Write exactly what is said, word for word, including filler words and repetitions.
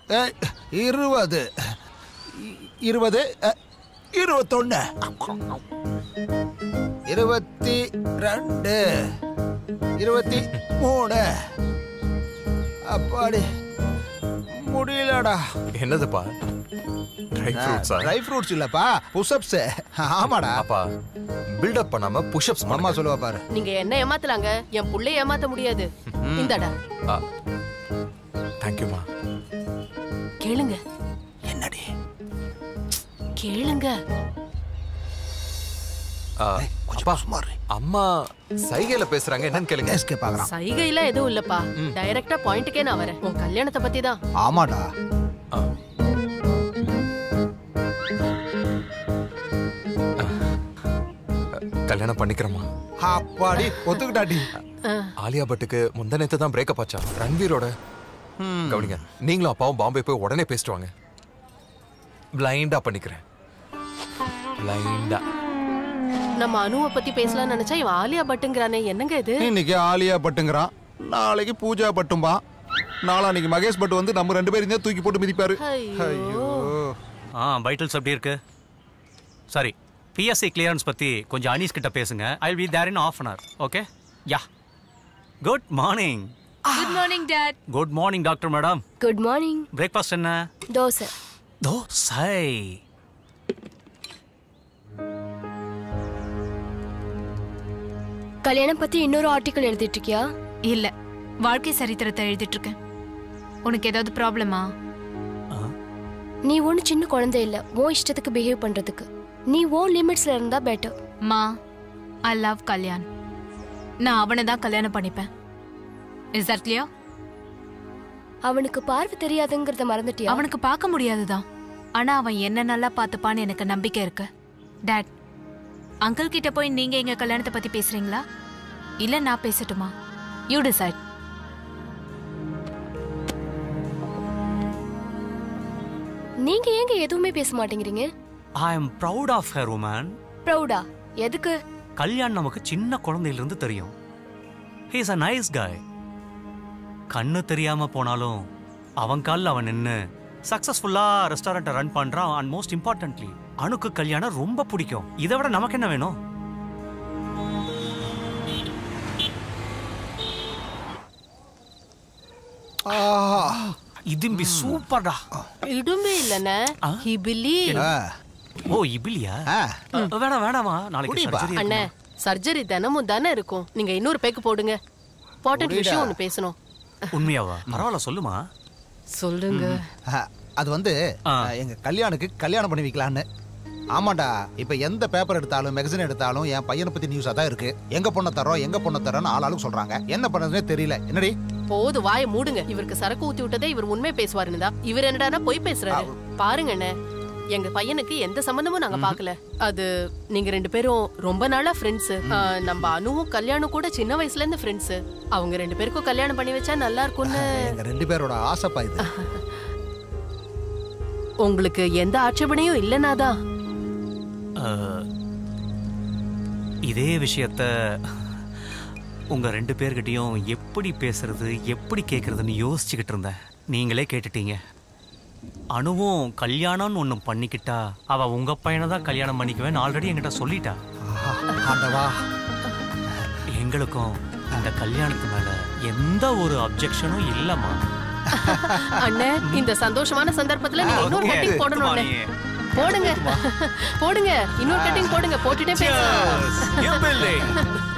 இருபது இருபது இருபத்தொன்னு இருபத்தி ரெண்டு இருபத்தி மூணு அப்பாடி முடியலடா. என்னதுப்பா? ட்ரை ஃப்ரூட்ஸா? ட்ரை ஃப்ரூட்ஸ் இல்லப்பா, புஷ்அப்ஸ். ஆமாடா. அப்பா பில்ட் அப் பண்ணாம புஷ்அப்ஸ் அம்மா சொல்லுவா பாரு. நீங்க என்ன ஏமாத்தலாங்க, என் புள்ளைய ஏமாத்த முடியாது. இந்தடா. தேங்க் யூமா. கேளுங்க. என்னடி? கேளுங்க. அம்மா சைகையில பேசுறாங்க, என்னன்னு கேளுங்க. எஸ்கே பாக்குறான். சைகையில எதுவும் இல்லப்பா, டைரக்டா பாயிண்ட்க்கே நான் வரேன். உன் கல்யாணத்தை பத்தி தான். ஆமாடா. கல்யாணம் பண்ணிக்கிறோமா? அப்பாடி ஒத்துக்கிட்டாடி. ஆலியா பட்டுக்கு முந்தனத்து தான் பிரேக்கப் ஆச்சா ரன்வீரோட. கவனிங்க, நீங்களும் அப்பாவும் பாம்பே போய் உடனே பேசிட்டு வாங்க. பிளைண்டா பண்ணிக்கிறேன். பிளைண்டா. நம்ம அனுவை பத்தி பேசலாம்னு நினைச்சா இவன் ஆலியா பட்டுங்கறானே, என்னங்க இது? இன்னைக்கு ஆலியா பட்டுங்கறான், நாளைக்கு பூஜா பட்டும்பா, நாளான்னைக்கு மகேஷ் பட்டு வந்து நம்ம ரெண்டு பேரும் தூக்கி போட்டு மிதிப்பாரு. ஐயோ. ஆ வைட்டல்ஸ் எப்படி இருக்கு? சரி, பிஎஸ்சி கிளியரன்ஸ் பத்தி கொஞ்சம் அனீஸ் கிட்ட பேசுங்க. I will be there in half an hour. Okay? Yeah. Good morning. Good morning dad. Good morning doctor madam. Good morning. Breakfast என்ன? தோசை. தோசை. கல்யாணம் பத்தி இன்னொரு ஆர்டிகல் எழுதிட்டு இருக்கியா? இல்ல, வாழ்க்கை சரித்திரத்தை எழுதிட்டு இருக்கேன். உனக்கு ஏதாவது ப்ராப்ளமா? நீ ஒண்ணு சின்ன குழந்தை இல்ல, உன் இஷ்டத்துக்கு பிஹேவ் பண்றதுக்கு. நீ உன் லிமிட்ஸ்ல இருந்தா பெட்டர். மா, ஐ லவ் கல்யாண். நான் அவனை தான் கல்யாணம் பண்ணிப்பேன். Is that clear? அவனுக்கு பார்வை தெரியாதுங்கறத மறந்துட்டியா? அவனுக்கு பார்க்க முடியாதுதான், ஆனா அவன் என்ன நல்லா பார்த்துப்பான்னு எனக்கு நம்பிக்கை இருக்கு. டாட், அங்கிள் கிட்ட போய் நீங்க எங்க கல்யாணத்தை பத்தி பேசுறீங்களா இல்ல நான் பேசட்டுமா? You decide. நீங்க ஏங்க எதுவுமே பேச மாட்டேங்கிறீங்க? ஐ அம் proud of her woman. ப்ரௌடா? எதுக்கு? கல்யாண் நமக்கு சின்ன குழந்தையில இருந்து தெரியும். he is a nice guy. கண்ணு தெரியாம போனாலும் அவன் கால்ல அவன் நின்னு சக்சஸ்ஃபுல்லா ரெஸ்டாரண்ட்டை ரன் பண்றான். அண்ட் மோஸ்ட் இம்பார்ட்டன்ட்லி அனுக்கு கல்யாணம் ரொம்ப பிடிக்கும். இதை விட நமக்கு என்ன வேணும்? இதும்பி சூப்பர்டா. இடும்பே இல்லனே, இபிலி. ஓ இபிலியா? வேணாம் வேணாமா, நாளைக்கு சர்ஜரி. அண்ணே, சர்ஜரி தினமும் தானே இருக்கும். நீங்க இன்னொரு பேக்கு போடுங்க. இம்பார்ட்டன்ட் விஷயம் ஒன்னு பேசணும். உண்மையாவா? பரவாயில்ல, சொல்லுமா. சொல்லுங்க. அது வந்து எங்க கல்யாணுக்கு கல்யாணம் பண்ணி வைக்கலான்னு. ஆமாண்டா, இப்ப எந்த பேப்பர் எடுத்தாலும் மேகசின் எடுத்தாலும் என் பையனை பத்தி நியூஸா தான் இருக்கு. எங்க பொண்ணை தரோம் எங்க பொண்ணை தரோன்னு ஆளாளும் சொல்றாங்க. என்ன பண்ணதுன்னே தெரியல. என்னடி? போது வாய மூடுங்க. இவருக்கு சரக்கு ஊத்தி விட்டதே இவர் உண்மை பேசுவாருன்னு தான். இவர் என்னடா போய் பேசுறாரு. பாருங்க அண்ணே, எங்க பையனுக்கு எந்த சம்பந்தமும் நாங்க பாக்கல. அது நீங்க ரெண்டு பேரும் ரொம்ப நாளா ஃப்ரெண்ட்ஸ். நம்ம அனுவும் கல்யாணம் கூட சின்ன வயசுல இருந்து ஃப்ரெண்ட்ஸ். அவங்க ரெண்டு பேருக்கும் கல்யாணம் பண்ணி வச்சா நல்லா இருக்கும்னு எங்க ரெண்டு பேரோட ஆசைப்பா இது. உங்களுக்கு எந்த ஆட்சேபனையும் இல்லனாதான் இதே விஷயத்த உங்க ரெண்டு பேர்கிட்டயும் எப்படி பேசுறது எப்படி கேட்கறதுன்னு யோசிச்சுக்கிட்டு இருந்தேன். நீங்களே கேட்டுட்டீங்க. அனுவும் கல்யாணம்னு ஒண்ணு பண்ணிக்கிட்டா அவ உங்க பையனை தான் கல்யாணம் பண்ணிக்குவேன்னு ஆல்ரெடி என்கிட்ட சொல்லிட்டா. எங்களுக்கும் இந்த கல்யாணத்து மேல எந்த ஒரு அப்செக்ஷனும் இல்லம்மா. அண்ணே, இந்த சந்தோஷமான சந்தர்ப்பத்துல நீங்க இன்னொரு கட்டிங் போடணும். போடுங்க போடுங்க, இன்னொரு கட்டிங் போடுங்க. போட்டுட்டே பேசுங்க.